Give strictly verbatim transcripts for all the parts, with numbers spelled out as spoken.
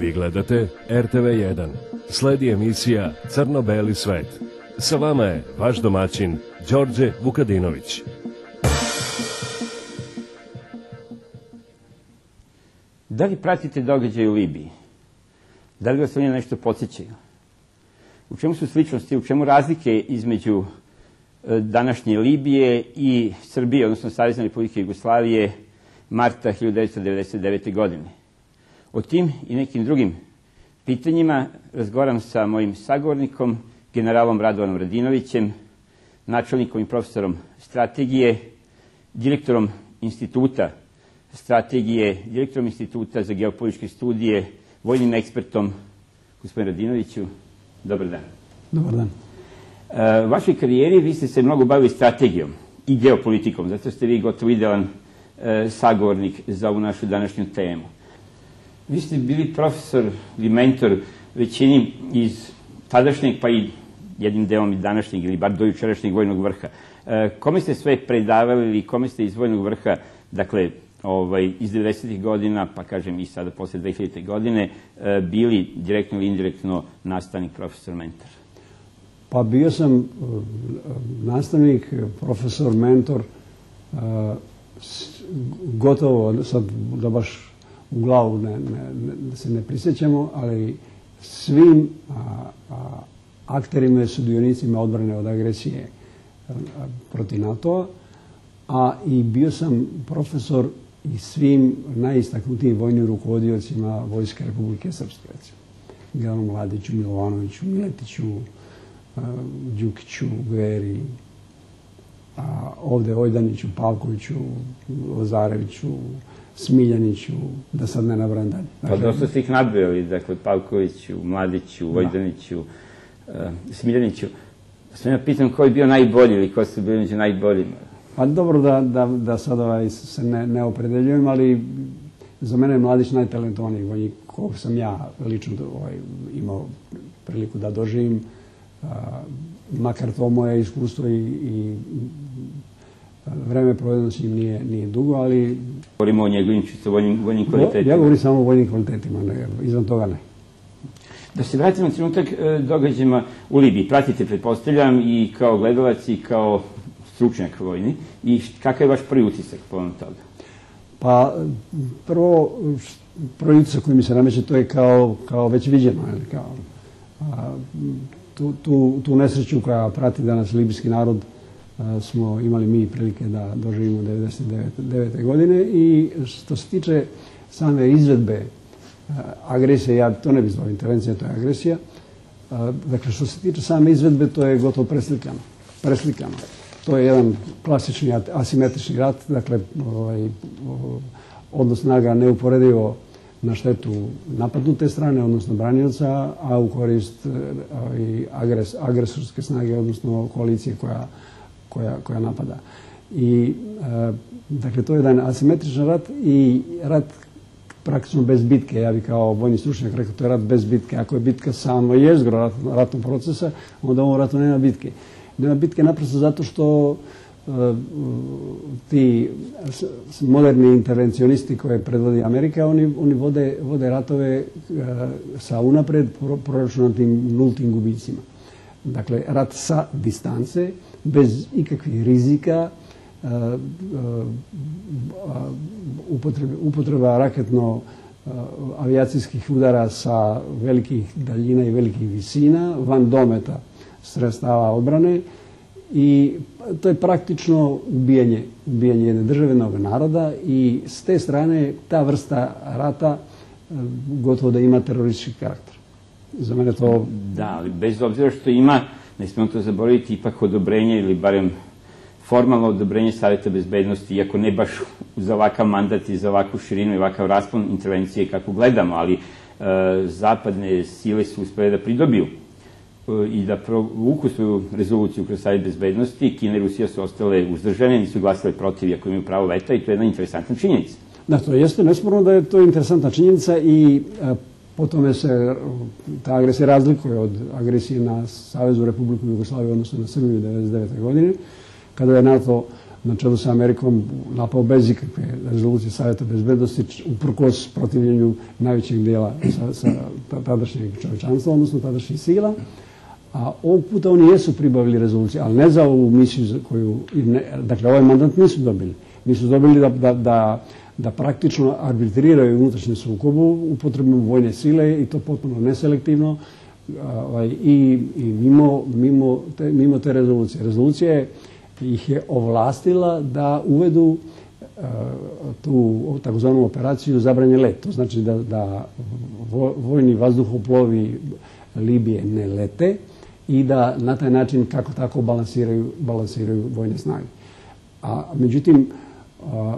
Vi gledate er te ve jedan. Sledi emisija Crno-beli svet. Sa vama je vaš domaćin Đorđe Vukadinović. Da li pratite događaje u Libiji? Da li vas oni nešto podsjećaju? U čemu su sličnosti, u čemu razlike između današnje Libije i Srbije, odnosno Savezne Republike Jugoslavije, marta hiljadu devetsto devedeset devete. godine? O tim i nekim drugim pitanjima razgovaram sa mojim sagovornikom, generalom Radovanom Radinovićem, načelnikom i profesorom strategije, direktorom instituta strategije, direktorom instituta za geopolitičke studije, vojnim ekspertom, gospodin Radinoviću. Dobar dan. Dobar dan. U vašoj karijeri vi ste se mnogo bavili strategijom i geopolitikom, zato ste vi gotovo idealan sagovornik za ovu našu današnju temu. Vi ste bili profesor ili mentor većini iz tadašnjeg, pa i jednim delom i današnjeg, ili bar do jučerašnjeg vojnog vrha. Kome ste sve predavali ili kome ste iz vojnog vrha, dakle, iz devedesetih godina, pa kažem i sada posle dve hiljadite. godine, bili direktno ili indirektno nastavnik, profesor, mentor? Pa bio sam nastavnik, profesor, mentor, gotovo, sad da baš u glavu ne, ne, se ne prisjećamo, ali svim a, a, akterima i sudionicima odbrane od agresije a, protiv NATO-a, a i bio sam profesor i svim najistaknutijim vojnim rukovodiocima Vojske Republike Srpske, recimo. Generalom Mladiću, Milovanoviću, Miletiću, a, Đukiću, Gveri, a ovde Ojdaniću, Pavkoviću, Lazareviću, Smiljaniću, da sad ne nabrajam dalje. Pa dosta ste ih nadbijali, dakle, Pavkoviću, Mladiću, Vojdaniću, uh, Smiljaniću. Sam ja pitam ko je bio najbolji ili ko su bili među najboljima? Pa dobro da, da, da sad ovaj, se ne, ne opredeljujem, ali za mene je Mladić najtalentovaniji vojnik kog sam ja lično ovaj, imao priliku da doživim. Uh, makar to moje iskustvo i, i vreme provedeno s njim nije, nije dugo, ali... Govorimo o njegovim čisto vojnim, vojnim kvalitetima. Ja govorim samo o vojnim kvalitetima, ne, izvan toga ne. Da se vratimo na trenutak događajima u Libiji. Pratite, pretpostavljam, i kao gledalac i kao stručnjak vojni. I kakav je vaš prvi utisak povodom toga? Pa, prvo, prvi utisak koji mi se nameće, to je kao, kao već viđeno. Kao, a, tu, tu, tu nesreću koja prati danas libijski narod smo imali mi prilike da doživimo devedeset devete. godine i što se tiče same izvedbe agresije, ja to ne bih zvao intervencija, to je agresija. Dakle, što se tiče same izvedbe, to je gotovo preslikano. preslikano. To je jedan klasični asimetrični rat, dakle, ovaj, odnos snaga neuporedivo na štetu napadnute strane, odnosno branioca, a u korist ovaj, agres, agresorske snage, odnosno koalicije koja Koja, koja napada. I, e, dakle, to je jedan asimetričan rat i rat praktično bez bitke. Ja bih kao vojni stručnjak rekao, to je rat bez bitke. Ako je bitka samo jezgro rat, ratnog procesa, onda u ovom ratu nema bitke. Nema bitke naprosto zato što e, ti moderni intervencionisti koje predvodi Amerika, oni, oni vode, vode ratove e, sa unapred proračunatim nultim gubicima. Dakle, rat sa distance, bez ikakvih rizika, upotreba, upotreba raketno avijacijskih udara sa velikih daljina i velikih visina, van dometa sredstava odbrane, i to je praktično ubijanje, ubijanje jedne države, jednog naroda, i s te strane ta vrsta rata gotovo da ima teroristički karakter. Za mene to... Da, ali bez obzira što ima, ne smemo to zaboraviti, ipak odobrenje ili barem formalno odobrenje Saveta bezbednosti, iako ne baš za ovakav mandat i za ovakvu širinu i ovakav raspon intervencije kako gledamo, ali e, zapadne sile su uspjele da pridobiju e, i da provuku svoju rezoluciju kroz Savet bezbednosti. Kina i Rusija su ostale uzdržane, nisu glasile protiv iako imaju pravo veta, i to je jedna interesantna činjenica. Da, to jeste nesporno da je to interesantna činjenica i e, po tome se ta agresija razlikuje od agresije na Saveznu Republiku Jugoslaviju, odnosno na Srbiju devedeset devete. godine, kada je NATO na čelu sa Amerikom napao bez ikakve rezolucije Savjeta bezbednosti, uprkos protivljenju najvećeg dijela sa, sa tadašnjeg čovječanstva, odnosno tadašnjih sila. A ovog puta oni jesu pribavili rezolucije, ali ne za ovu misiju za koju, ne, dakle ovaj mandat nisu dobili. Nisu dobili da, da, da, da praktično arbitriraju unutrašnjem sukobu upotrebom vojne sile i to potpuno neselektivno ovaj, i, i mimo, mimo, te, mimo te rezolucije. Rezolucija ih je ovlastila da uvedu uh, tu takozvanu operaciju zabranjen let. To znači da, da vojni vazduhoplovi Libije ne lete i da na taj način kako tako balansiraju, balansiraju vojne snage. A međutim, a,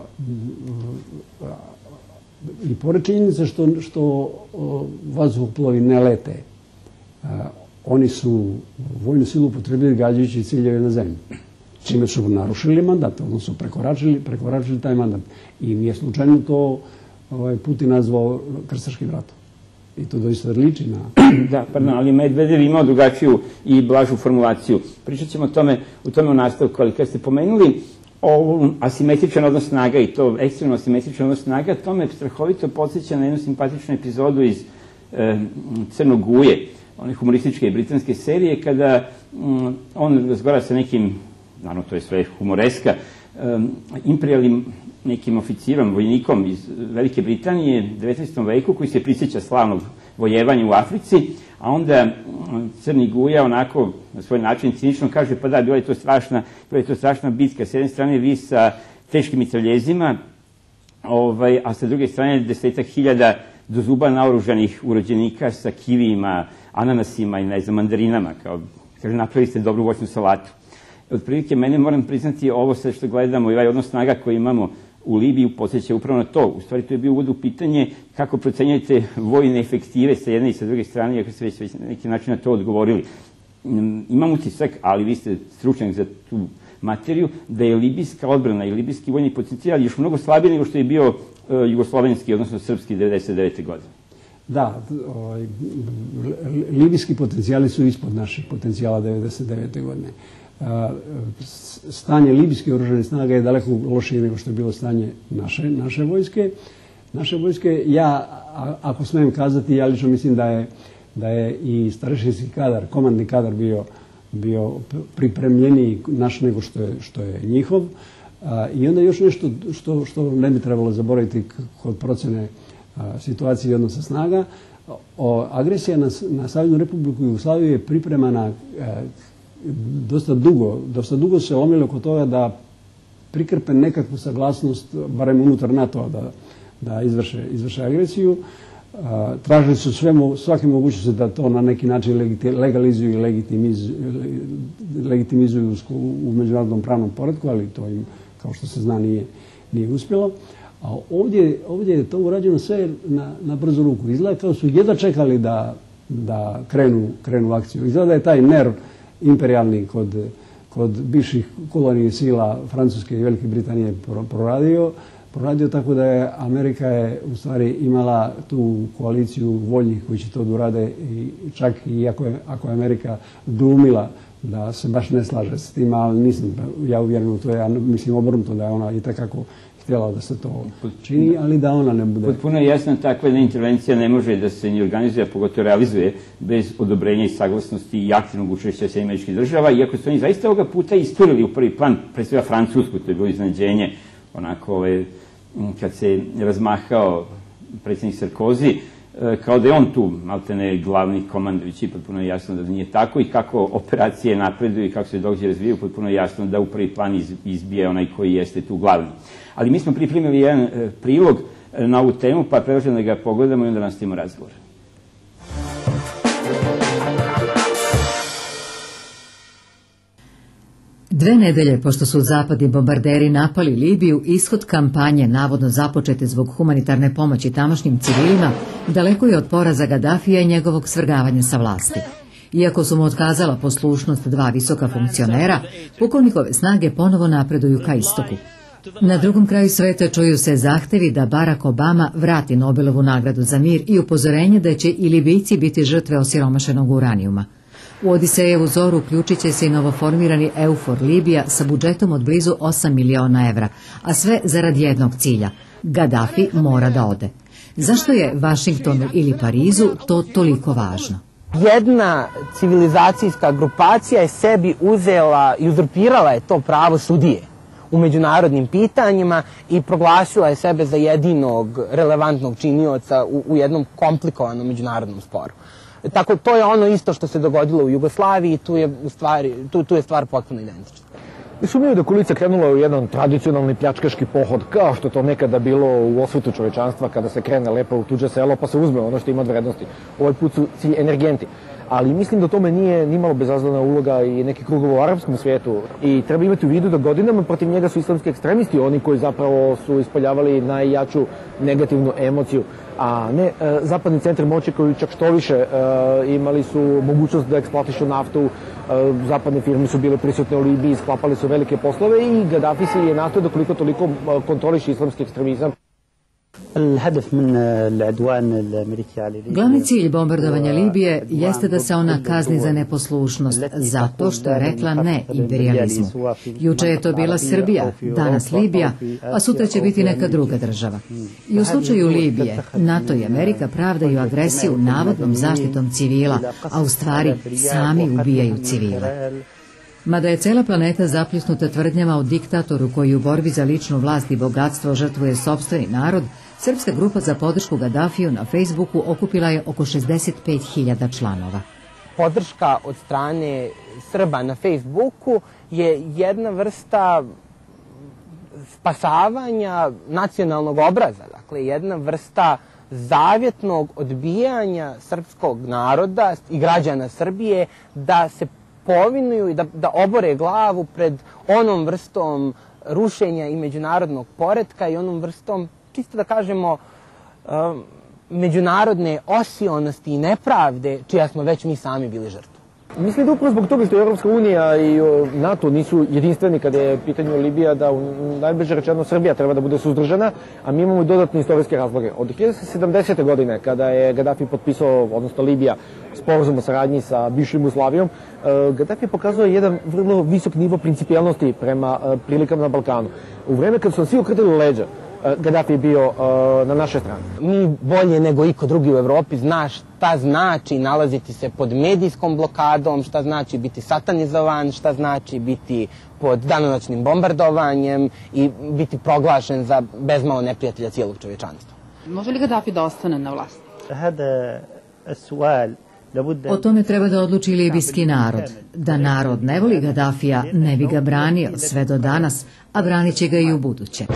a, i pored činjenica što, što vazduhoplovi ne lete, a, oni su vojnu silu upotrebili gađajući ciljeve na zemlji, čime su narušili mandat, odnosno prekoračili, prekoračili taj mandat. I nije slučajno to ovaj, Putin nazvao krstaškim ratom. I to doista liči na... Da, pardon, ali Medvedev imao drugačiju i blažu formulaciju. Pričat ćemo o tome, u tome u nastavku, ali kad ste pomenuli ovu asimetričan odnos snaga i to ekstremno asimetričan odnos snaga, to me strahovito podsjeća na jednu simpatičnu epizodu iz e, Crnog Guje, one humorističke britanske serije, kada m, on razgovara sa nekim, naravno to je sve humoreska, e, imperijalnim nekim oficirom, vojnikom iz Velike Britanije u devetnaestom veku koji se prisjeća slavnog vojevanja u Africi, a onda Crni Guja onako na svoj način cinično kaže pa da, bila je to strašna, bila je to strašna bitka. S jedne strane vi sa teškim mitraljezima, ovaj, a sa druge strane desetak hiljada do zuba naoružanih urođenika sa kivijima, ananasima i ne znam, mandarinama. Kao, kaže, napravili ste dobru voćnu salatu. Otprilike, mene moram priznati ovo sve što gledamo i ovaj odnos snaga koji imamo u Libiji podsjeća upravo na to. U stvari to je bio uvod u pitanje kako procenjujete vojne efektive sa jedne i sa druge strane, iako ste već, već na neki način na to odgovorili. Imam utisak, ali vi ste stručnjak za tu materiju, da je libijska odbrana i libijski vojni potencijal još mnogo slabiji nego što je bio uh, jugoslovenski, odnosno srpski devedeset devete godine. Da, ovaj, libijski potencijali su ispod naših potencijala devedeset devete godine. Stanje libijskih oružanih snaga je daleko lošije nego što je bilo stanje naše, naše vojske. Naše vojske, ja, ako smijem kazati, ja lično mislim da je, da je i starešinski kadar, komandni kadar bio, bio pripremljeniji naš nego što je, što je njihov. I onda još nešto što, što ne bi trebalo zaboraviti kod procene situacije i odnosa snaga. O, agresija na, na Saveznu Republiku Jugoslaviju je pripremana dosta dugo, dosta dugo se lomilo oko toga da prikrpe nekakvu saglasnost, barem unutar NATO-a, da, da izvrše, izvrše agresiju. A, tražili su sve, svake mogućnosti da to na neki način legalizuju i legitimizuju, legitimizuju u međunarodnom pravnom poretku, ali to im, kao što se zna, nije, nije uspjelo. A ovdje, ovdje je to urađeno sve na, na brzu ruku. Izgleda kao su jedva čekali da, da krenu, krenu akciju. Izgleda da je taj nerv imperijalni kod, kod bivših kolonijih sila Francuske i Velike Britanije proradio, proradio tako da je Amerika je u stvari imala tu koaliciju voljnih koji će to da urade i čak i ako je, ako je Amerika glumila da se baš ne slaže s tim, ali nisam ja uvjeren u to, ja mislim obrnuto da je ona i takako htjela da se to čini, ali da ona ne bude... Potpuno je jasno, takva jedna intervencija ne može da se ni organizuje, a pogotovo realizuje bez odobrenja i saglasnosti i aktivnog učešća Sjedinjenih Američkih Država, iako su oni zaista ovoga puta isturili u prvi plan, pre svega Francusku, to je bilo iznenađenje, onako, ove, kad se razmahao predsjednik Sarkozy, kao da je on tu, maltene glavni komandović, i potpuno je jasno da nije tako i kako operacije napreduju i kako se događaji razvijaju, potpuno je jasno da u prvi plan izbije onaj koji jeste tu glavni. Ali mi smo pripremili jedan e, prilog na ovu temu, pa predlažem da ga pogledamo i onda nastavimo razgovor. Dve nedelje pošto su zapadni bombarderi napali Libiju, ishod kampanje, navodno započete zbog humanitarne pomoći tamošnjim civilima, daleko je od poraza Gadafija i njegovog svrgavanja sa vlasti. Iako su mu otkazala poslušnost dva visoka funkcionera, pukovnikove snage ponovo napreduju ka istoku. Na drugom kraju sveta čuju se zahtevi da Barack Obama vrati Nobelovu nagradu za mir i upozorenje da će i Libijci biti žrtve osiromašenog uranijuma. U Odisejevu zoru uključit će se i novoformirani EUFOR Libija sa budžetom od blizu osam miliona evra, a sve zarad jednog cilja. Gadafi mora da ode. Zašto je Vašingtonu ili Parizu to toliko važno? Jedna civilizacijska grupacija je sebi uzela i uzurpirala je to pravo sudije u međunarodnim pitanjima i proglasila je sebe za jedinog relevantnog činioca u, u jednom komplikovanom međunarodnom sporu. Tako, to je ono isto što se dogodilo u Jugoslaviji, tu je, u stvari, tu, tu je stvar potpuno identična. I sumnjaju da Kulica krenula u jedan tradicionalni pljačkaški pohod, kao što to nekada bilo u osvetu čovečanstva, kada se krene lepo u tuđe selo pa se uzme ono što ima od vrednosti. Ovaj put su cilj energenti. Ali mislim da tome nije nimalo bezazlena uloga i neki krugova u arapskom svijetu. I treba imati u vidu da godinama protiv njega su islamski ekstremisti, oni koji zapravo su ispoljavali najjaču negativnu emociju, a ne e, zapadni centri moći koji čak što više e, imali su mogućnost da eksploatišu naftu, e, zapadne firme su bile prisutne u Libiji, sklapali su velike poslove i Gadafi si je nastoji da koliko toliko kontroliše islamski ekstremizam. Glavni cilj bombardovanja Libije jeste da se ona kazni za neposlušnost, zato što je rekla ne imperializmu. Juče je to bila Srbija, danas Libija, a sutra će biti neka druga država. I u slučaju Libije, NATO i Amerika pravdaju agresiju navodnom zaštitom civila, a u stvari sami ubijaju civile. Mada je cela planeta zapljusnuta tvrdnjama o diktatoru koji u borbi za ličnu vlast i bogatstvo žrtvuje sopstveni narod, srpska grupa za podršku Gadafiju na Facebooku okupila je oko šezdeset pet hiljada članova. Podrška od strane Srba na Facebooku je jedna vrsta spasavanja nacionalnog obraza, dakle jedna vrsta zavjetnog odbijanja srpskog naroda i građana Srbije da se povinuju i da, da obore glavu pred onom vrstom rušenja i međunarodnog poretka i onom vrstom, čisto da kažemo, um, međunarodne osionosti i nepravde, čija smo već mi sami bili žrtve. Mislim da upravo zbog toga što Europska unija i NATO nisu jedinstveni kada je pitanje Libija, da najbliže rečeno Srbija treba da bude suzdržana, a mi imamo dodatne istorijske razloge. Od hiljadu sedamdesete. godine, kada je Gadafi potpisao, odnosno Libija, sporazum o saradnji sa bivšom Jugoslavijom, Gadafi pokazuje jedan vrlo visok nivo principijelnosti prema prilikama na Balkanu. U vreme kad su svi okretali leđa, Gadafi je bio uh, na našoj strani. Mi bolje nego iko drugi u Evropi zna šta znači nalaziti se pod medijskom blokadom, šta znači biti satanizovan, šta znači biti pod danonoćnim bombardovanjem i biti proglašen za bezmalo neprijatelja cijelog čovječanstva. Može li Gadafi da ostane na vlasti? O tome treba da odluči libijski narod. Da narod ne voli Gadafija, ne bi ga branio sve do danas, a branit će ga i u buduće.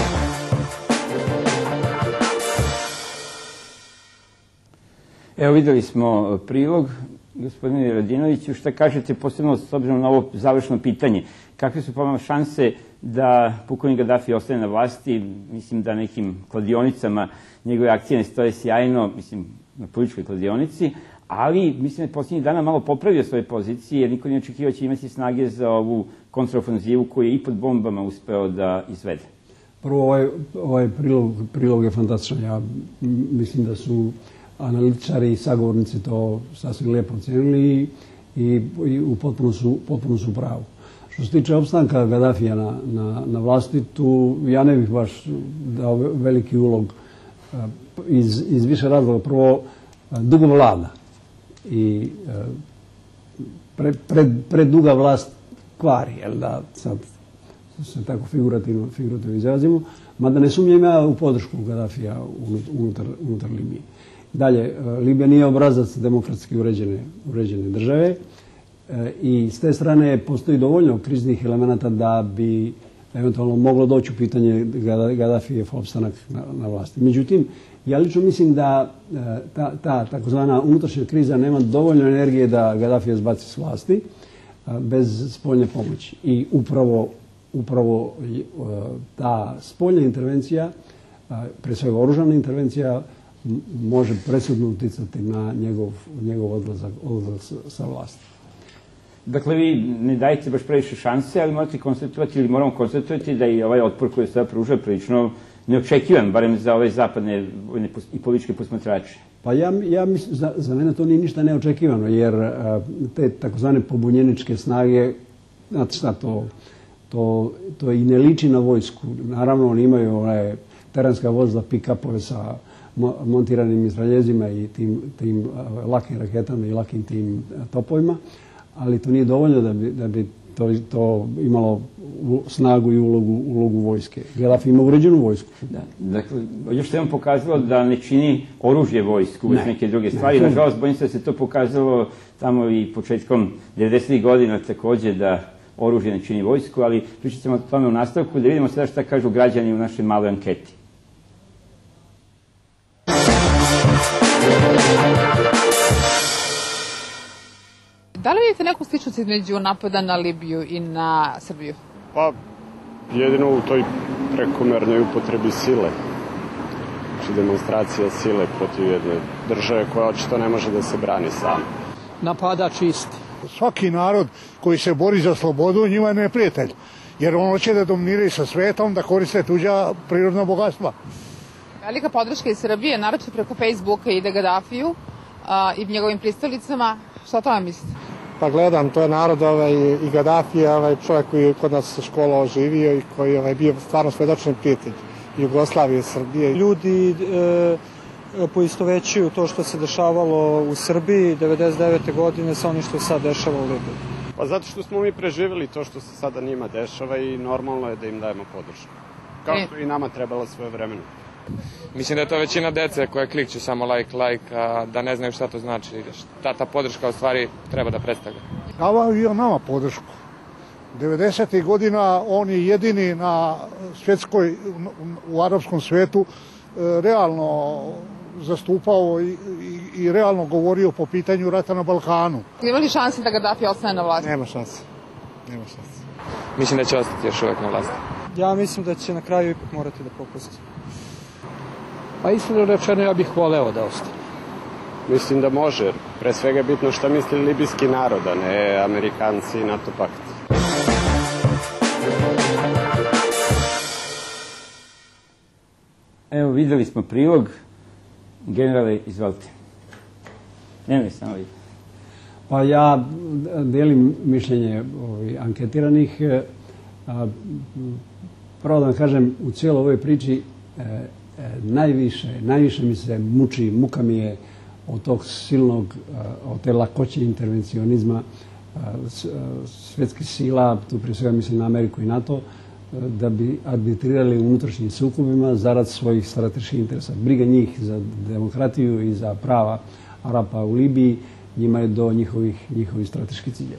Evo, videli smo prilog, gospodine Radinoviću, šta kažete posebno s obzirom na ovo završno pitanje? Kakve su po vama šanse da pukovnik Gadafi ostane na vlasti? Mislim da nekim kladionicama njegove akcije ne stoje sjajno, mislim na političkoj kladionici, ali mislim da je posljednjih dana malo popravio svoje pozicije, jer niko nije očekivao će imati snage za ovu kontraofanzivu koju je i pod bombama uspeo da izvede. Prvo, ovaj, ovaj prilog, prilog je fantastičan. Ja mislim da su analitičari i sagovornici to sasvim lijepo ocenili i, i, i u potpuno su, potpuno su pravu. Što se tiče opstanka Gadafija na, na, na vlasti, tu ja ne bih baš dao veliki ulog iz, iz više razloga. Prvo, dugo vlada i pred, pred, pred duga vlast kvari, jel da sad se tako figurativno, figurativno izrazimo, mada ne sumnjam ja u podršku Gadafija unutar, unutar Libije. Dalje, Libija nije obrazac demokratski uređene, uređene države e, i s te strane postoji dovoljno kriznih elemenata da bi eventualno moglo doći u pitanje Gadafijev opstanak na, na vlasti. Međutim, ja lično mislim da e, ta, ta takozvana unutrašnja kriza nema dovoljno energije da Gadafija zbaci s vlasti a, bez spoljne pomoći. I upravo, upravo e, ta spoljna intervencija, a, pre svega oružana intervencija, može presudno uticati na njegov, njegov odlazak, odlazak sa vlasti. Dakle, vi ne dajete baš previše šanse, ali morate konstatovati ili moramo konstatovati da i ovaj otpor koji se sada pruža prilično neočekivan, barem za ove zapadne i političke posmatrače. Pa ja, ja mislim, za, za mene to nije ništa neočekivano, jer a, te takozvane pobunjeničke snage, znate šta, to, to, to i ne liči na vojsku. Naravno, oni imaju one terenska vozila, pick-upove sa mo, montiranim mitraljezima i tim, tim a, lakim raketama i lakim tim a, topovima, ali to nije dovoljno da bi, da bi to, to imalo snagu i ulogu, ulogu vojske. Gaddafi ima uređenu vojsku. Da, dakle, još se vam pokazalo da ne čini oružje vojsku, uvijek neke druge stvari. Ne. Nažalost, bojim se da se to pokazalo tamo i početkom devedesetih godina također da oružje ne čini vojsku, ali pričat ćemo o tome u nastavku da vidimo sada šta kažu građani u našoj maloj anketi. Da li vidite neku sličnost između napada na Libiju i na Srbiju? Pa, jedino u toj prekomernoj upotrebi sile. Znači, demonstracija sile protiv jedne države koja očito ne može da se brani sama. Napadač isti. Svaki narod koji se bori za slobodu, njima je neprijatelj. Jer on hoće da dominiraju sa svetom, da koriste tuđa prirodna bogatstva. Velika podrška iz Srbije, naročito preko Facebooka ide Gaddafiju a, i njegovim pristalicama. Šta to vam mislite? Pa gledam, to je narod ovaj, i Gaddafi, ovaj, čovjek koji je kod nas škola živio i koji je ovaj, bio stvarno svedočni prijatelj Jugoslavije i Srbije. Ljudi e, poistovećuju to što se dešavalo u Srbiji devedeset devete godine sa onim što se sad dešava u Libiji. Pa zato što smo mi preživjeli to što se sada njima dešava i normalno je da im dajemo podršku. Kao što i nama trebalo svoje vremena. Mislim da je to većina dece koja klikću samo like, like, a da ne znaju šta to znači. Šta ta podrška u stvari treba da predstavlja. Davaju nama podršku. devedesetih godina on je jedini na svjetskoj, u arapskom svetu realno zastupao i, i, i realno govorio po pitanju rata na Balkanu. Ima li šanse da Gaddafi ostane na vlasti? Nema šanse. Nema šanse. Mislim da će ostati još uvek na vlasti. Ja mislim da će na kraju ipak morati da popusti. Pa iskreno rečeno, ja bih voleo da ostane. Mislim da može. Pre svega je bitno šta misli libijski narod, a ne Amerikanci i NATO pakt. Evo, videli smo prilog. Generale, izvolite. Ne, ne, samo vidite. Pa ja delim mišljenje ovih anketiranih. Pravo da vam kažem, u cijeloj ovoj priči najviše, najviše mi se muči, muka mi je od tog silnog, od te lakoće intervencionizma svjetskih sila, tu prije svega mislim na Ameriku i NATO, da bi arbitrirali u unutrašnjim sukobima zarad svojih strateških interesa. Briga njih za demokratiju i za prava Arapa u Libiji, njima je do njihovih, njihovih strateških ciljeva.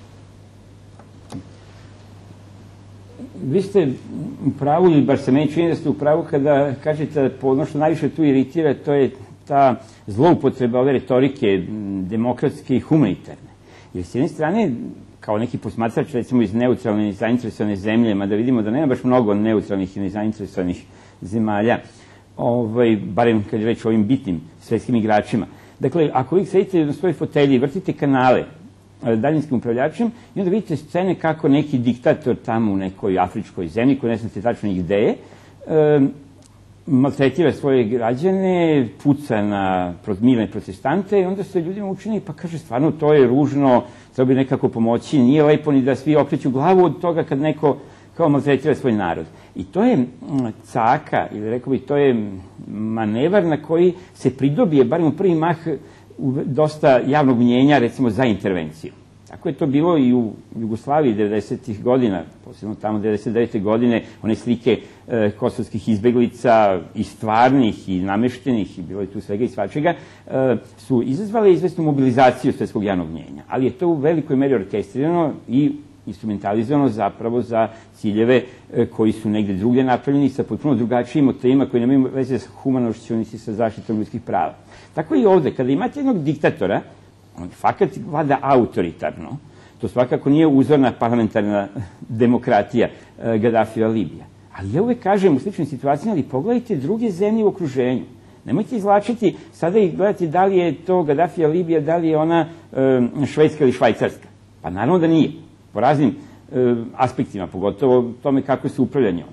Vi ste u pravu, ili bar se meni čini da ste u pravu kada kažete da ono što najviše tu iritira, to je ta zloupotreba ove retorike demokratske i humanitarne. Jer s jedne strane, kao neki posmatrač, recimo iz neutralne i zainteresovane zemlje, mada vidimo da nema baš mnogo neutralnih i nezainteresovanih zemalja, ovaj, barem kad je reč o ovim bitnim svetskim igračima. Dakle, ako vi sedite na svojoj fotelji i vrtite kanale daljinskim upravljačem i onda vidite scene kako neki diktator tamo u nekoj afričkoj zemlji, koji ne znate tačno i gde je, e, maltretira svoje građane, puca na mirne protestante i onda se ljudima učini, pa kaže, stvarno, to je ružno, treba bi nekako pomoći, nije lepo ni da svi okreću glavu od toga kad neko kao maltretira svoj narod. I to je caka, ili rekao bih, to je manevar na koji se pridobije, barem u prvi mah, dosta javnog mnjenja, recimo, za intervenciju. Tako je to bilo i u Jugoslaviji devedesetih godina, posebno tamo devedeset devete godine, one slike e, kosovskih izbeglica i stvarnih i nameštenih, i bilo je tu svega i svačega, e, su izazvale izvesnu mobilizaciju svjetskog javnog mnjenja. Ali je to u velikoj meri orkestrirano i instrumentalizovano zapravo za ciljeve e, koji su negde drugdje napravljeni sa potpuno drugačijim motivima koji nemaju veze sa humanošću niti sa zaštitom ljudskih prava. Tako i ovde, kada imate jednog diktatora, on fakat vlada autoritarno, to svakako nije uzorna parlamentarna demokratija e, Gaddafija Libija. Ali ja uvek kažem u sličnim situacijama, ali pogledajte druge zemlje u okruženju. Nemojte izvlačiti sada i gledati da li je to Gaddafija Libija, da li je ona e, Švedska ili Švajcarska. Pa naravno da nije, po raznim e, aspektima, pogotovo tome kako se upravlja njome.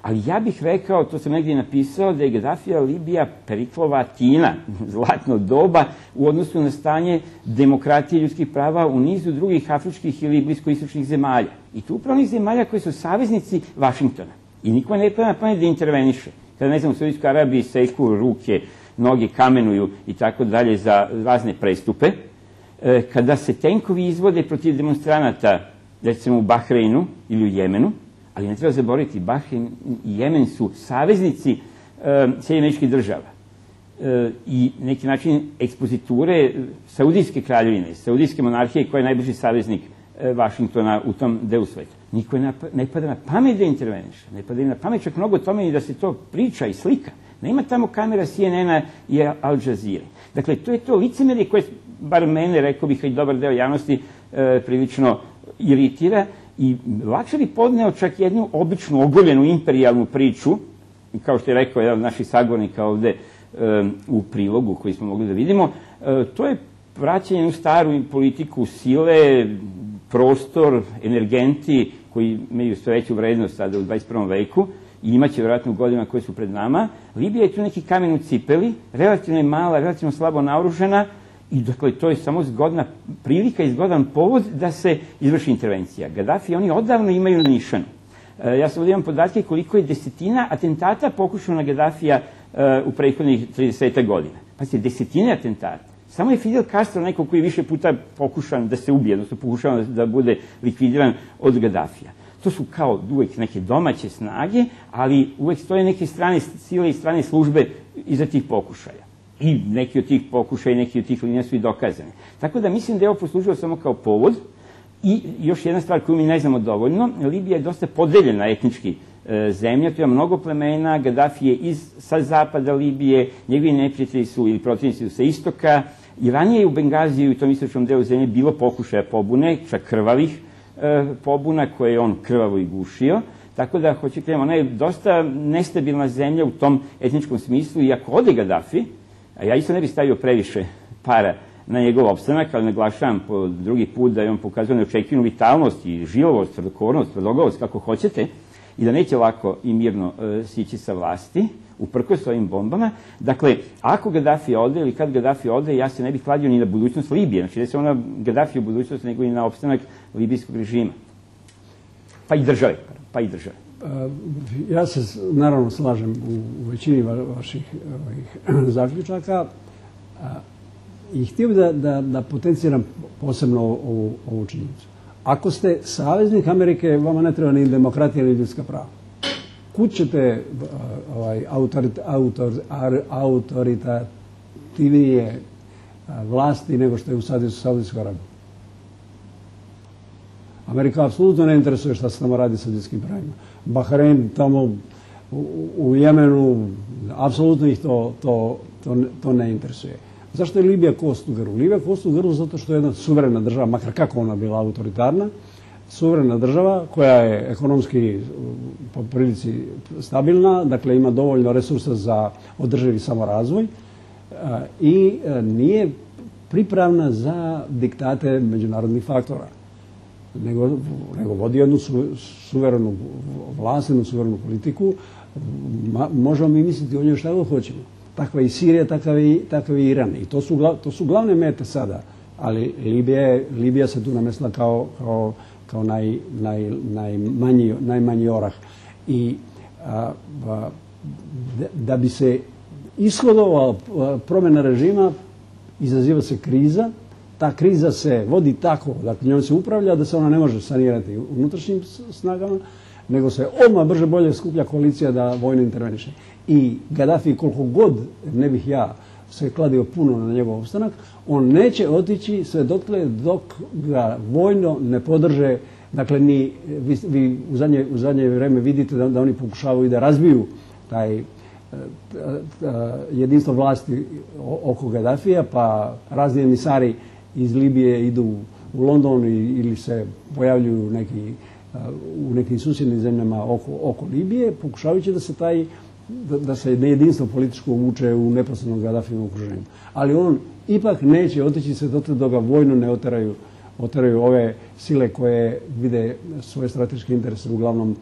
Ali ja bih rekao, to sam negdje napisao, da je Gadafija Libija periklova tina, zlatno doba u odnosu na stanje demokratije i ljudskih prava u nizu drugih afričkih ili bliskoistočnih zemalja. I tu upravo onih zemalja koji su saveznici Vašingtona. I niko ne pada na pamet da interveniše. Kada, ne znam, u Saudijskoj Arabiji seku ruke, noge kamenuju i tako dalje za razne prestupe, kada se tenkovi izvode protiv demonstranata, recimo u Bahreinu ili u Jemenu, ali ne treba zaboraviti, Bahrein i Jemen su saveznici Sjedinjenih Američkih Država i neki način ekspoziture Saudijske kraljevine, Saudijske monarhije koja je najbliži saveznik Vašingtona u tom delu sveta. Niko ne pada na pamet da interveniše, ne pada im na pamet čak mnogo tome i da se to priča i slika. Nema tamo kamera C N N-a i Al Jazeera. Dakle, to je to licemerje koje, bar mene, rekao bih, i dobar deo javnosti prilično iritira i lakše bi podneo čak jednu običnu, ogoljenu imperijalnu priču, kao što je rekao jedan od naših sagovornika ovde u prilogu koji smo mogli da vidimo, to je vraćanje u staru politiku sile, prostor, energenti koji imaju sve veću vrednost sada u dvadeset prvom veku i imaće vjerojatno u godinama koje su pred nama. Libija je tu neki kamen u cipeli, relativno je mala, relativno slabo naoružana i dakle to je samo zgodna prilika i zgodan povod da se izvrši intervencija. Gaddafi oni odavno imaju na nišanu. Ja sam ovdje imam podatke koliko je desetina atentata pokušao na Gaddafija u prethodnih trideset godina. Pazite, desetine atentata. Samo je Fidel Castro neko koji je više puta pokušan da se ubije, odnosno pokušao da bude likvidiran od Gaddafija. To su kao uvek neke domaće snage, ali uvek stoje neke strane sile i strane službe iza tih pokušaja. I neki od tih pokušaja i neki od tih linija su i dokazane. Tako da mislim da je ovo poslužilo samo kao povod. I još jedna stvar koju mi ne znamo dovoljno, Libija je dosta podeljena etnički zemlja, tu ima mnogo plemena, Gaddafi je iz, sa zapada Libije, njegovi neprijatelji su ili protivnici su sa istoka, i ranije je u Bengaziju i tom istočnom delu zemlje bilo pokušaja pobune, čak krvavih e, pobuna koje je on krvavo i gušio, tako da, hoćete, ona je dosta nestabilna zemlja u tom etničkom smislu i ako ode Gaddafi, a ja isto ne bih stavio previše para na njegov opstanak, ali naglašavam po drugi put da je on pokazao neočekivanu vitalnost i živost, tvrdokornost, tvrdoglavost, kako hoćete, i da neće lako i mirno e, sići sa vlasti, uprkos ovim bombama. Dakle, ako Gaddafi ode ili kad Gaddafi ode, ja se ne bih kladio ni na budućnost Libije. Znači, ne samo na Gaddafi u budućnost, nego i na opstanak libijskog režima. Pa i države. Pa i države. Ja se naravno slažem u, u većini va, vaših ovih, zaključaka i htio bih da, da, da potenciram posebno ovu, ovu činjenicu. Ako ste saveznik Amerike, vama ne treba ni demokratija ni ljudska prava. Kud ćete ovaj, autorit, autor, autoritativnije vlasti nego što je u Saudijskoj Arabiji? Amerika apsolutno ne interesuje šta se tamo radi sa ljudskim pravima. Bahrein tamo u, u Jemenu, apsolutno ih to, to, to, to ne interesuje. Zašto je Libija kost u grlu? Libija kost u grlu zato što je jedna suverena država, makar kako ona bila autoritarna, suverena država koja je ekonomski po prilici stabilna, dakle ima dovoljno resursa za održivi samorazvoj i nije pripravna za diktate međunarodnih faktora, nego, nego vodi jednu su, suverenu vlast, jednu suverenu politiku. Ma, možemo mi misliti o njoj šta god hoćemo. Takva je i Sirija, takav i, takav i Iran. I to su, to su glavne mete sada. Ali Libija, Libija se tu namestila kao, kao, kao naj, naj, najmanji, najmanji orah. I a, a, da bi se ishodovala promjena režima, izaziva se kriza. Ta kriza se vodi tako, dakle njom se upravlja da se ona ne može sanirati unutrašnjim snagama, nego se odmah brže bolje skuplja koalicija da vojno interveniše. I Gaddafi, koliko god ne bih ja se kladio puno na njegov opstanak, on neće otići sve dotle dok ga vojno ne podrže. Dakle, ni, vi, vi u, zadnje, u zadnje vreme vidite da, da oni pokušavaju da razbiju taj jedinstvo vlasti oko Gaddafija, pa razni emisari iz Libije idu u London ili se pojavljuju neki, u nekim susjednim zemljama oko, oko Libije, pokušavajući da se taj da, da se nejedinstvo političko uvuče u neposrednom Gaddafijevom okruženju. Ali on ipak neće otići se dotle dok ga vojno ne oteraju, oteraju ove sile koje vide svoje strateške interese uglavnom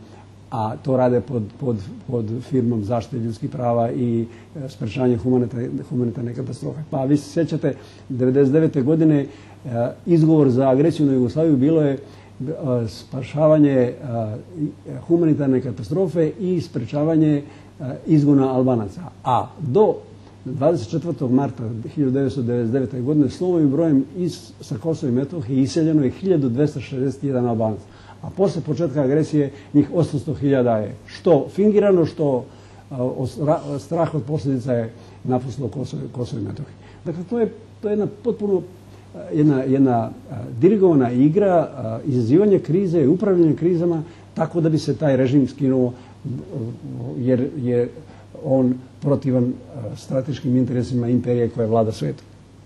a to rade pod, pod, pod firmom zaštite ljudskih prava i sprečavanje humanitarne, humanitarne katastrofe. Pa vi se sjećate, devedeset devete godine izgovor za agresiju na Jugoslaviju bilo je spašavanje humanitarne katastrofe i sprečavanje izgona Albanaca. A do dvadeset četvrtog marta hiljadu devetsto devedeset devete. godine slovom i brojem iz, sa Kosova i Metohije iseljeno je hiljadu dvesta šezdeset jedan Albanac. A posle početka agresije njih osamsto hiljada je što fingirano, što a, strah od posljedica je napustilo Kosovo, Kosovo i Metohije. Dakle, to je, to je jedna potpuno jedna, jedna a, dirigovana igra, a, izazivanje krize i upravljanje krizama tako da bi se taj režim skinuo jer je on protivan strateškim interesima imperije koja vlada svijetom.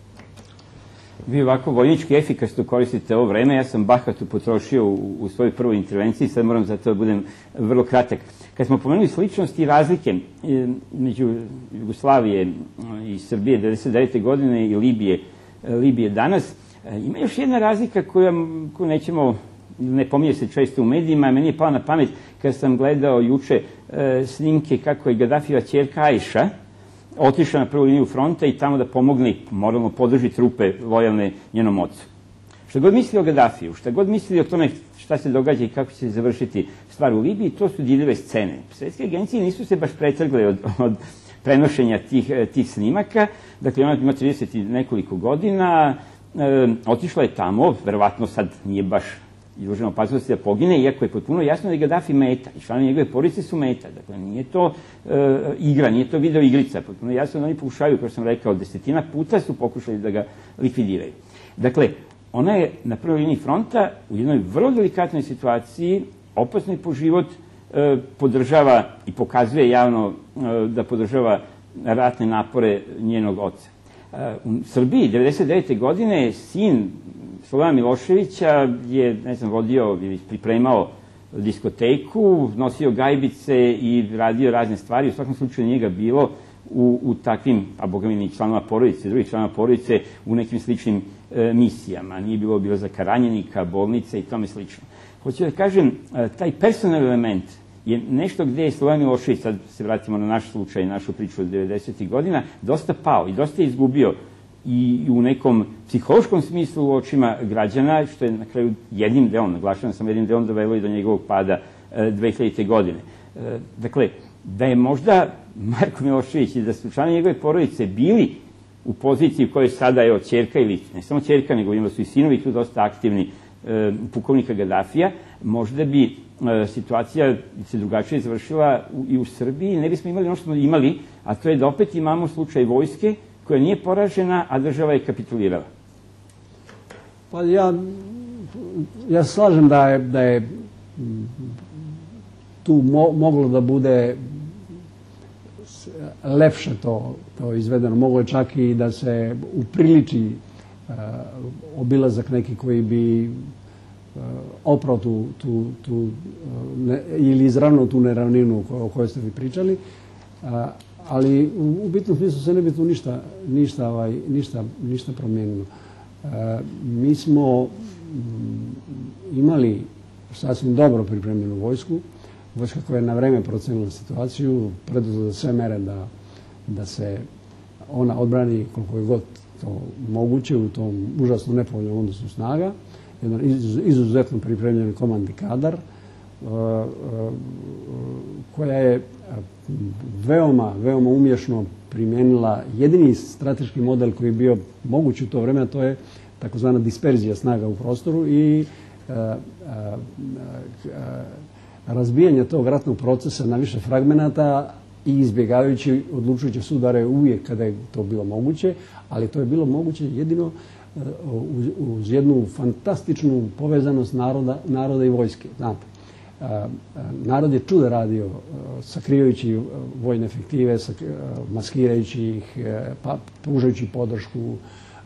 Vi ovako vojnički efikasno koristite ovo vreme, ja sam bahato potrošio u, u svojoj prvoj intervenciji, sad moram za to da budem vrlo kratak. Kad smo pomenuli sličnosti i razlike među Jugoslavije i Srbije devedeset devete. godine i Libije, Libije danas, ima još jedna razlika koju, koju nećemo, ne pominje se često u medijima, meni je pala na pamet kad sam gledao juče e, snimke kako je Gadafijeva ćerka Ajša otišla na prvu liniju fronta i tamo da pomogne i moralno podrži trupe lojalne njenom ocu. Šta god misli o Gadafiju, šta god misli o tome šta se događa i kako će se završiti stvar u Libiji, to su dirljive scene. Svetske agencije nisu se baš pretrgle od, od prenošenja tih, tih snimaka. Dakle, ona ima trideset i nekoliko godina, e, otišla je tamo, verovatno sad nije baš izložena opasnosti da pogine, iako je potpuno jasno da je Gadafi meta i članovi njegove porodice su meta. Dakle, nije to e, igra, nije to video igrica. Potpuno jasno da oni pokušaju, kao što sam rekao, desetina puta su pokušali da ga likvidiraju. Dakle, ona je na prvoj liniji fronta u jednoj vrlo delikatnoj situaciji, opasnoj po život, e, podržava i pokazuje javno e, da podržava ratne napore njenog oca. E, u Srbiji devedeset devete. godine sin Slobodana Miloševića je, ne znam, vodio ili pripremao diskoteku, nosio gajbice i radio razne stvari. U svakom slučaju nije ga bilo u, u takvim, a boga mi ni članova porodice, drugih članova porodice, u nekim sličnim e, misijama. Nije bilo bilo za karanjenika, bolnice i tome slično. Hoću da kažem, e, taj personalni element je nešto gde je Slobodan Milošević, sad se vratimo na naš slučaj, našu priču od devedesetih. godina, dosta pao i dosta je izgubio i u nekom psihološkom smislu u očima građana, što je na kraju jednim delom, naglašavam sam jednim delom, dovelo i do njegovog pada e, dve hiljadite. godine. E, dakle, da je možda Marko Milošević i da su članovi njegove porodice bili u poziciji u kojoj sada je od ćerka ili ne samo ćerka, nego ima su i sinovi tu dosta aktivni e, pukovnika Gadafija, možda bi e, situacija se drugačije završila u, i u Srbiji, ne bismo imali ono što smo imali, a to je da opet imamo slučaj vojske koja nije poražena, a država je kapitulirala. Pa ja, ja slažem da je, da je tu mo, moglo da bude lepše to, to izvedeno. Moglo je čak i da se upriliči uh, obilazak neki koji bi uh, oprao tu, tu, tu uh, ne, ili izravno tu neravninu o kojoj ste vi pričali. Uh, ali u bitnom smislu se ne bi tu ništa, ništa, ovaj, ništa, ništa promijenilo. E, mi smo imali sasvim dobro pripremljenu vojsku, vojska koja je na vreme procenila situaciju, preduzela sve mere da, da se ona odbrani koliko je god to moguće u tom užasno nepovoljnom odnosu snaga, jedan izuzetno pripremljen komandni kadar, koja je veoma, veoma umješno primijenila jedini strateški model koji je bio moguć u to vreme, a to je takozvana disperzija snaga u prostoru i a, a, a, razbijanje tog ratnog procesa na više fragmenata i izbjegavajući odlučujuće sudare uvijek kada je to bilo moguće, ali to je bilo moguće jedino uz, uz jednu fantastičnu povezanost naroda, naroda i vojske. Znate, narod je čuda radio, sakrivajući vojne efektive, maskirajući ih, pa, pružajući podršku,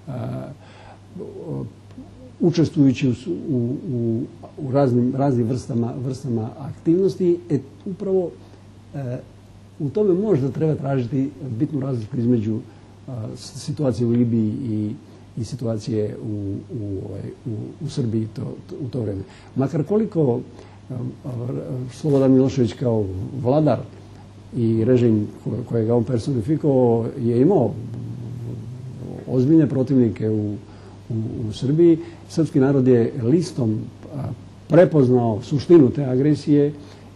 učestvujući u, u, u raznim, raznim vrstama, vrstama aktivnosti. E, upravo e, u tome možda treba tražiti bitnu razliku između a, situacije u Libiji i, i situacije u, u, u, u Srbiji to, to, u to vreme. Makar koliko Slobodan Milošević kao vladar i režim kojega on personifikovao je imao ozbiljne protivnike u, u, u Srbiji. Srpski narod je listom prepoznao suštinu te agresije,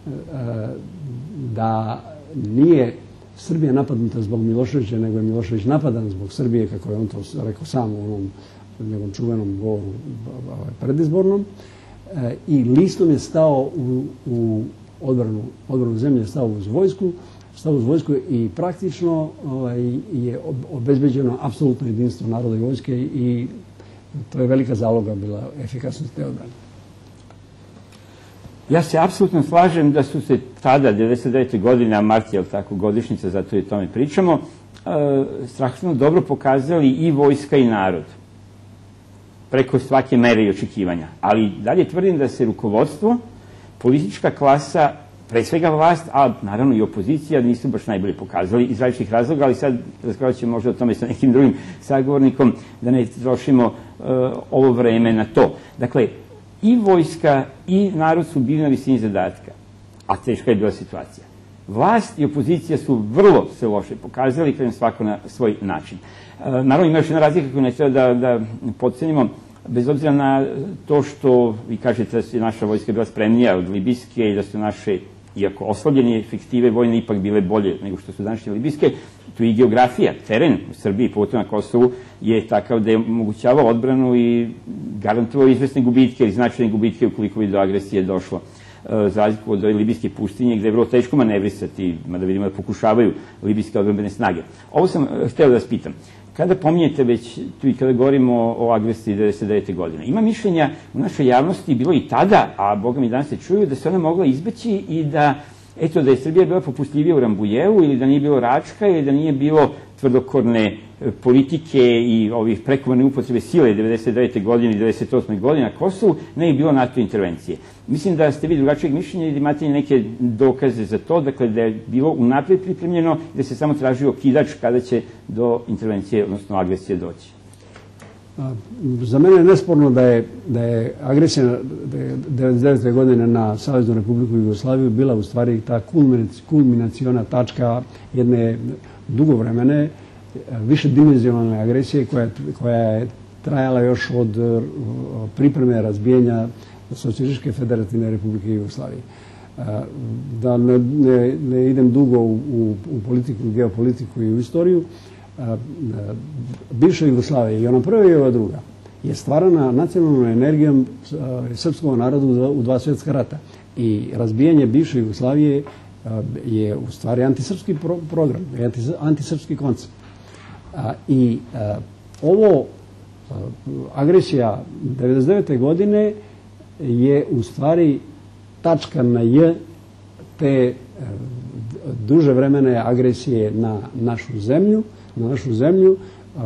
da nije Srbija napadnuta zbog Miloševića, nego je Milošević napadan zbog Srbije, kako je on to rekao sam u onom njegovom čuvenom govoru predizbornom. I listom je stao u, u odbranu, odbranu zemlje, stao uz vojsku, stao uz vojsku i praktično ovaj, je obezbeđeno apsolutno jedinstvo naroda i vojske i to je velika zaloga bila efikasnost te odbrane. Ja se apsolutno slažem da su se tada, devedeset devete godine, a mart je tako godišnjica, zato i o tome pričamo, strašno dobro pokazali i vojska i narod. Preko svake mere i očekivanja. Ali dalje tvrdim da se rukovodstvo, politička klasa, pre svega vlast, a naravno i opozicija nisu baš najbolje pokazali iz različitih razloga, ali sad razgovarat ćemo možda o tome sa nekim drugim sagovornikom, da ne trošimo uh, ovo vreme na to. Dakle, i vojska i narod su bili na visini zadatka, a teška je bila situacija. Vlast i opozicija su vrlo se loše pokazali, kada svako na svoj način. Uh, naravno, ima još jedna razlika koju ne treba da, da podcenimo, bez obzira na to što vi kažete da je naša vojska bila spremnija od libijske i da su naše, iako oslabljene efektive vojne, ipak bile bolje nego što su današnje libijske, tu i geografija, teren u Srbiji, pogotovo na Kosovu, je takav da je omogućavao odbranu i garantovao izvesne gubitke ili značajne gubitke ukoliko bi do agresije došlo. Za razliku od ove libijske pustinje, gde je vrlo teško manevrisati, mada vidimo da pokušavaju libijske odbrambene snage. Ovo sam hteo da vas pitam. Kada pominjete već tu i kada govorimo o agresiji devedeset devete godine, ima mišljenja u našoj javnosti, bilo i tada, a boga mi danas se čuju, da se ona mogla izbeći i da, eto, da je Srbija bila popustljivija u Rambujevu ili da nije bilo Račka ili da nije bilo tvrdokorne politike i ovih prekomerne upotrebe sile devedeset devete godine i devedeset osme godine na Kosovu, ne je bilo NATO intervencije. Mislim da ste vi drugačijeg mišljenja i da imate neke dokaze za to, dakle da je bilo unapred pripremljeno i da se samo tražio okidač kada će do intervencije, odnosno agresije doći. Za mene je nesporno da je, da je agresija devedeset devete godine na Saveznu Republiku Jugoslaviju bila u stvari ta kulminaciona tačka jedne dugovremene, višedimenzionalne agresije koja, koja je trajala još od pripreme razbijanja Socijalističke federativne Republike Jugoslavije. Da ne, ne, ne idem dugo u, u, u politiku, geopolitiku i u istoriju, bivša Jugoslavija, i ona prva i ova druga, je stvarana nacionalnom energijom srpskog naroda u dva svjetska rata. I razbijanje bivše Jugoslavije je u stvari antisrpski pro, program, antisrpski koncept. I ovo agresija devedeset devete godine je u stvari tačka na J te duže vremene agresije na našu zemlju, na našu zemlju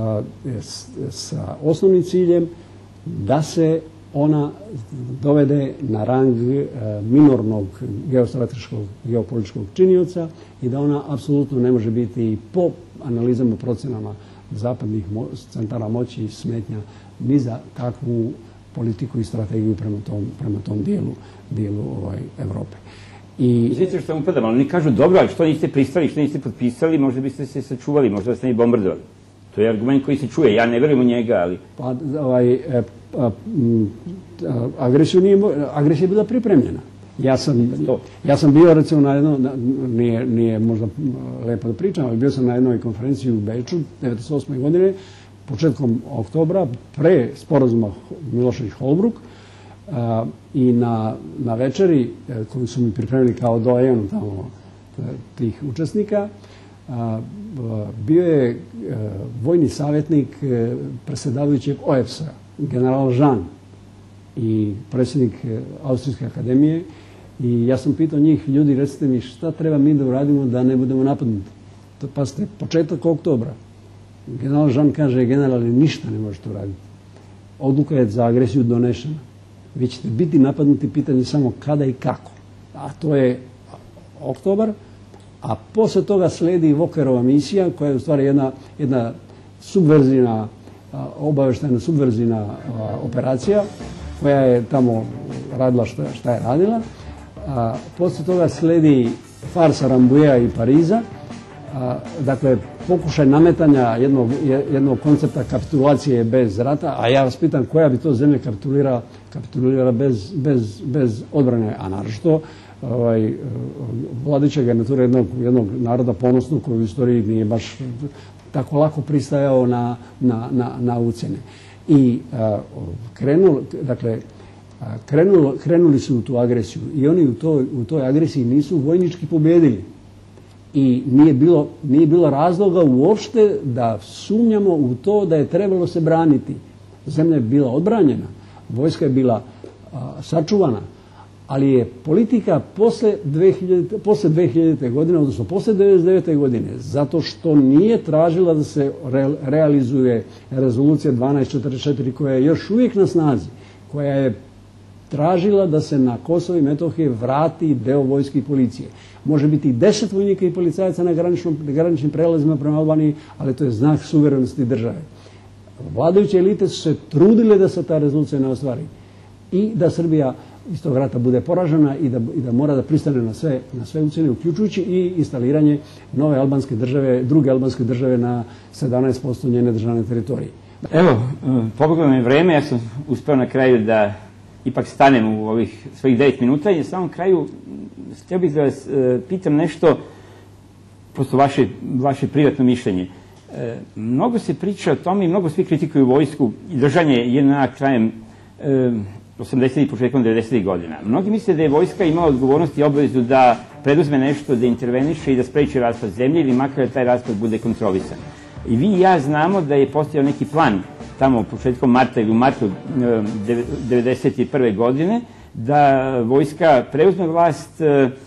sa osnovnim ciljem da se ona dovede na rang minornog geostrateškog, geopolitičkog činioca i da ona apsolutno ne može biti po analizama, procenama zapadnih centara moći smetnja ni za kakvu politiku i strategiju prema tom, prema tom dijelu, dijelu ovaj, Evrope. I... Izvijete što vam upadam, ali oni kažu, dobro, ali što niste pristali, što niste potpisali, možda biste se sačuvali, možda ste ne bombardovali. To je argument koji se čuje, ja ne verujem u njega, ali... Pa, ovaj, e, a, m, a, agresiju nije, agresija je bila pripremljena. Ja sam, ja sam bio, recimo, na jedno, na, nije, nije možda lepo da pričam, ali bio sam na jednoj konferenciji u Beču, devedeset osme godine, početkom oktobra, pre sporazuma Milošević-Holbruk, a, i na, na večeri koju su mi pripremili kao doajenu tamo tih učesnika, a, bio je a, vojni savjetnik a, predsjedavajućeg O E P S-a, general Žan, i predsjednik Austrijske akademije, i ja sam pitao njih, ljudi, recite mi šta treba mi da uradimo da ne budemo napadnuti. Pa ste početak oktobra. General Žan kaže, generale, ništa ne možete uraditi. Odluka je za agresiju donešena. Vi ćete biti napadnuti, pitanje samo kada i kako. A to je oktobar, a posle toga sledi Vokerova misija, koja je u stvari jedna, jedna subverzivna, obaveštajna subverzivna operacija, koja je tamo radila šta, šta je radila. A, poslije toga sledi farsa Rambouilleta i Pariza, a, dakle pokušaj nametanja jednog, jednog koncepta kapitulacije bez rata, a ja vas pitam koja bi to zemlja kapitulira, kapitulira bez, bez, bez odbrane, a naročito ovaj, vladajuća garnitura jednog, jednog naroda ponosnog koji u istoriji nije baš tako lako pristajao na, na, na, na ucjene. I a, krenul, dakle, a, krenulo, krenuli su u tu agresiju i oni u toj, u toj agresiji nisu vojnički pobjedili. I nije bilo, nije bilo razloga uopšte da sumnjamo u to da je trebalo se braniti. Zemlja je bila odbranjena, vojska je bila a, sačuvana, ali je politika posle dve hiljadite. posle dve hiljadite. godine, odnosno posle devedeset devete. godine, zato što nije tražila da se re, realizuje rezolucija dvanaest četrdeset četiri koja je još uvijek na snazi, koja je tražila da se na Kosovo i Metohije vrati deo vojske i policije. Može biti deset vojnika i policajaca na graničnim prelazima prema Albaniji, ali to je znak suverenosti države. Vladajuće elite su se trudile da se ta rezolucija ne ostvari i da Srbija iz tog rata bude poražena i da, i da mora da pristane na sve, na sve ucjene, uključujući i instaliranje nove albanske države, druge albanske države na sedamnaest posto njene državne teritorije. Evo, pobeglo mi vreme, ja sam uspeo na kraju da ipak stanem u ovih svojih devet minuta i na samom kraju htio bih da vas e, pitam nešto, prosto vaše, vaše privatno mišljenje. E, mnogo se priča o tome i mnogo svi kritikuju vojsku i držanje J N A krajem e, osamdesetih i početkom devedesetih godina. Mnogi misle da je vojska imala odgovornost i obavezu da preduzme nešto, da interveniše i da spreči raspad zemlje ili makar da taj raspad bude kontrolisan. I vi i ja znamo da je postojao neki plan tamo početkom marta ili u martu devedeset prve. godine, da vojska preuzme vlast,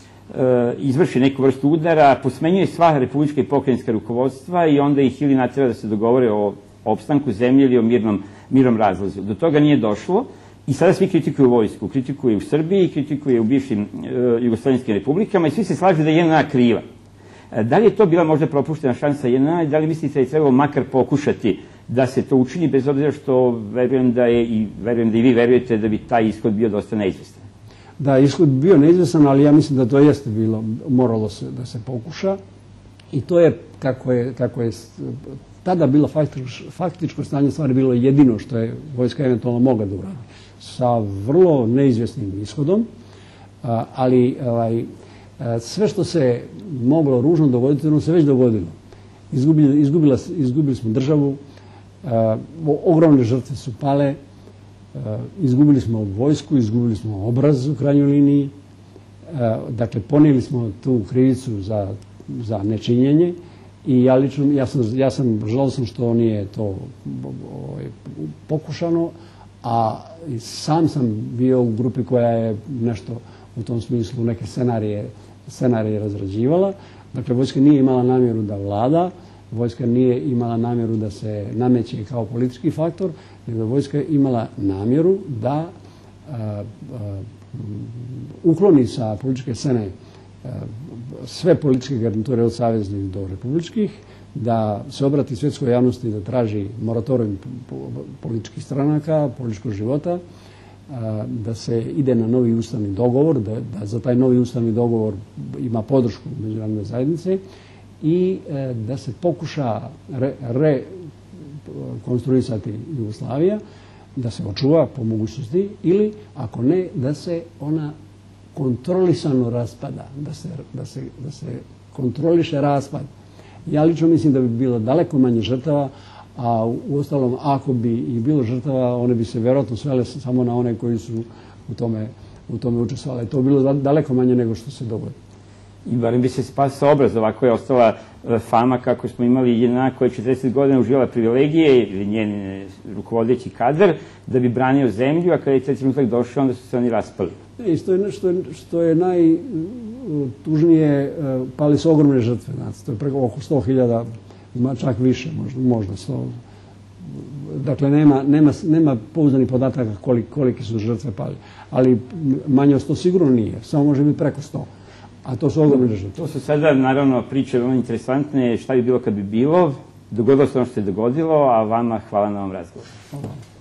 izvrši neku vrstu udara, posmenjuje sva republička i pokrajinska rukovodstva i onda ih ili natjera da se dogovore o opstanku zemlje ili o mirnom, mirnom razlazu. Do toga nije došlo i sada svi kritikuju vojsku. Kritikuju u Srbiji, kritikuju u bivšim jugoslovenskim republikama i svi se slažu da je J N A kriva. Da li je to bila možda propuštena šansa J N A i da li mislite da je trebalo makar pokušati da se to učini, bez obzira što verujem da je i verujem da i vi verujete da bi taj ishod bio dosta neizvestan? Da, ishod bi bio neizvestan, ali ja mislim da to jeste bilo, moralo se da se pokuša i to je kako je, kako je tada bilo faktičko, faktičko stanje stvari bilo jedino što je vojska eventualno mogla da uradi. Sa vrlo neizvjesnim ishodom, ali ovaj, sve što se moglo ružno dogoditi, ono se već dogodilo. Izgubili, izgubila, izgubili smo državu, uh, ogromne žrtve su pale, uh, izgubili smo vojsku, izgubili smo obraz u krajnjoj liniji, uh, dakle ponijeli smo tu krivicu za, za nečinjenje i ja lično, ja sam, ja sam žalostan što nije to ovaj, pokušano, a sam sam bio u grupi koja je nešto u tom smislu neke scenarije, scenarije razrađivala. Dakle, vojska nije imala namjeru da vlada, vojska nije imala namjeru da se nameće kao politički faktor, nego vojska je imala namjeru da a, a, ukloni sa političke scene a, sve političke garniture od saveznih do republičkih, da se obrati svjetskoj javnosti da traži moratorijum političkih stranaka, političkog života, da se ide na novi ustavni dogovor, da, da za taj novi ustavni dogovor ima podršku međunarodne zajednice i e, da se pokuša rekonstruisati re Jugoslavija, da se očuva po mogućnosti ili, ako ne, da se ona kontrolisano raspada, da se, da se, da se kontroliše raspad. Ja lično mislim da bi bilo daleko manje žrtava, a u ostalom, ako bi i bilo žrtava, one bi se vjerojatno svele samo na one koji su u tome, u tome učestvovali. To bi bilo daleko manje nego što se dogodi. I barem bi se spasao obraz, ovako je ostala fama kako smo imali J N A koja je četrdeset godina uživala privilegije ili njen rukovodeći kadar da bi branio zemlju, a kada je treći trenutak došao, onda su se oni raspali. I što je, što je, što je najtužnije, pali su ogromne žrtve. Znači, to je preko oko sto hiljada, čak više, možda, možda sto. Dakle, nema, nema, nema pouzdanih podataka kolik, koliki su žrtve pali. Ali manje od sto sigurno nije, samo može biti preko sto. A to su ogromne žrtve. To su sada, naravno, priče veoma interesantne, šta bi bilo kad bi bilo. Dogodilo se ono što se dogodilo, a vama hvala na ovom razgovoru. Hvala.